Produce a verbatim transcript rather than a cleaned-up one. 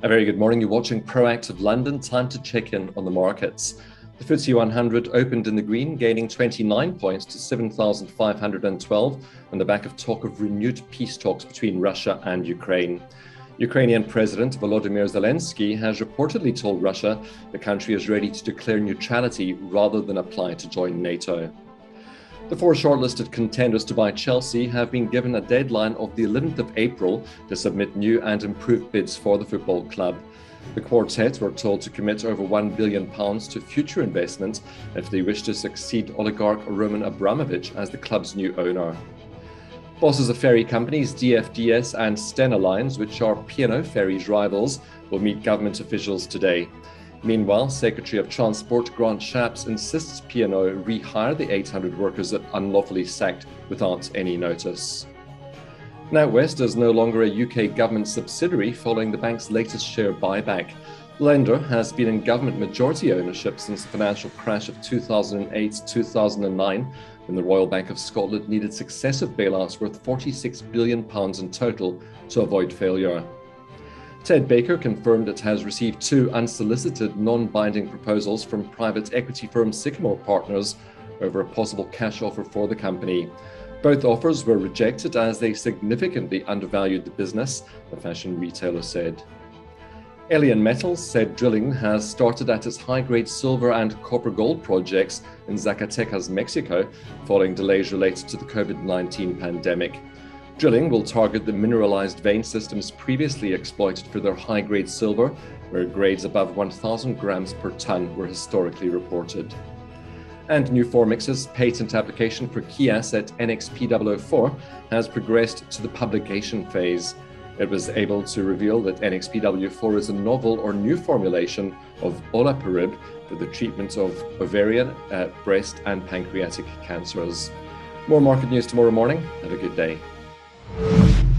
A very good morning. You're watching Proactive London. Time to check in on the markets. The F T S E one hundred opened in the green, gaining twenty-nine points to seven thousand five hundred twelve on the back of talk of renewed peace talks between Russia and Ukraine. Ukrainian President Volodymyr Zelensky has reportedly told Russia the country is ready to declare neutrality rather than apply to join NATO. The four shortlisted contenders to buy Chelsea have been given a deadline of the eleventh of April to submit new and improved bids for the football club. The quartet were told to commit over one billion pounds to future investment if they wish to succeed oligarch Roman Abramovich as the club's new owner. Bosses of ferry companies D F D S and Stena Lines, which are P and O Ferries rivals, will meet government officials today. Meanwhile, Secretary of Transport Grant Shapps insists P and O rehire the eight hundred workers that unlawfully sacked without any notice. NatWest is no longer a U K government subsidiary following the bank's latest share buyback. The lender has been in government majority ownership since the financial crash of two thousand eight to two thousand nine, when the Royal Bank of Scotland needed successive bailouts worth forty-six billion pounds in total to avoid failure. Ted Baker confirmed it has received two unsolicited, non-binding proposals from private equity firm Sycamore Partners over a possible cash offer for the company. Both offers were rejected as they significantly undervalued the business, the fashion retailer said. Alien Metals said drilling has started at its high-grade silver and copper gold projects in Zacatecas, Mexico, following delays related to the COVID nineteen pandemic. Drilling will target the mineralized vein systems previously exploited for their high-grade silver, where grades above one thousand grams per ton were historically reported. And New Formix's patent application for key asset N X P zero zero four has progressed to the publication phase. It was able to reveal that N X P zero zero four is a novel or new formulation of olaparib for the treatment of ovarian, uh, breast and pancreatic cancers. More market news tomorrow morning. Have a good day.